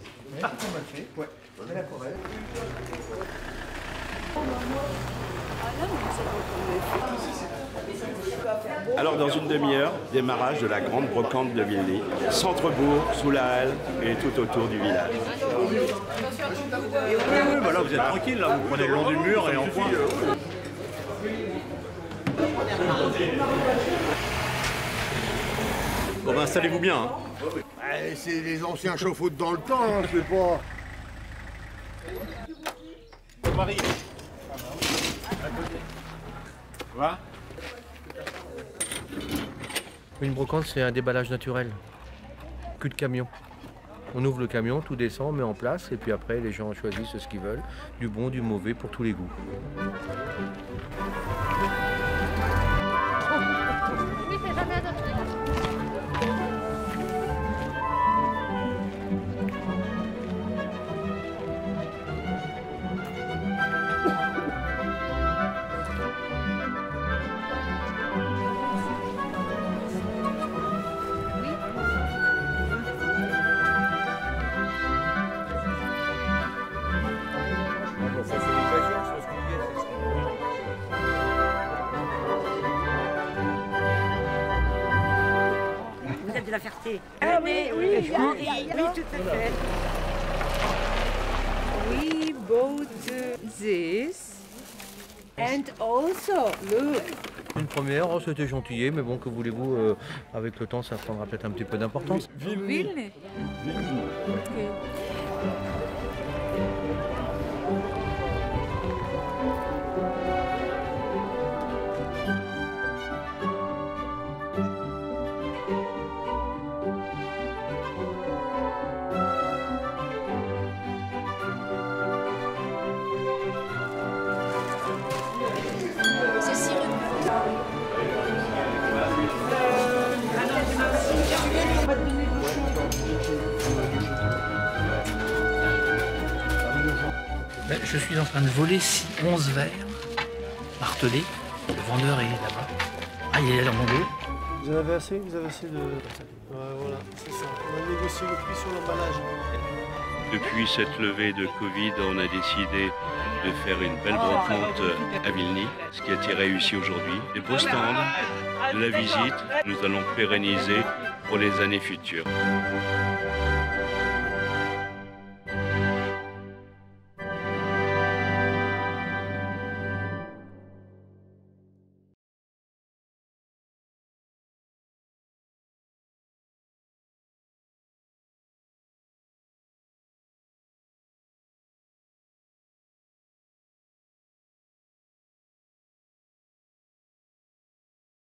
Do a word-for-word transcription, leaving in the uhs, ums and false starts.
Ah, on l'a fait, ouais. C'est la forêt. Alors dans une demi-heure, démarrage de la grande brocante de Vilny, centre-bourg, sous la halle et tout autour du village. Oui, oui, bah là vous êtes tranquille, là, vous prenez le long du mur et en point. Bon ben installez-vous bien. Hein. Ouais, c'est les anciens chauffe-eau dans le temps, hein, je sais pas. Marie. Voilà. Une brocante, c'est un déballage naturel. Cul de camion. On ouvre le camion, tout descend, on met en place, et puis après, les gens choisissent ce qu'ils veulent, du bon, du mauvais, pour tous les goûts. Vous êtes de la Ferté. Ah oui, oui, oui, oui, oui, tout à fait. We bought this and also look. Une première, oh, c'était gentillé, mais bon, que voulez-vous, euh, avec le temps, ça prendra peut-être un petit peu d'importance. Vilny. Okay. Ben, je suis en train de voler onze verres martelés. Le vendeur est là-bas. Ah, il est dans mon dos. Vous en avez assez? Vous avez assez de... Ouais, voilà, c'est ça. On a négocié le prix sur l'emballage. Depuis cette levée de Covid, on a décidé de faire une belle brocante à Vilny, ce qui a été réussi aujourd'hui. Les beaux stands, de la visite, nous allons pérenniser pour les années futures.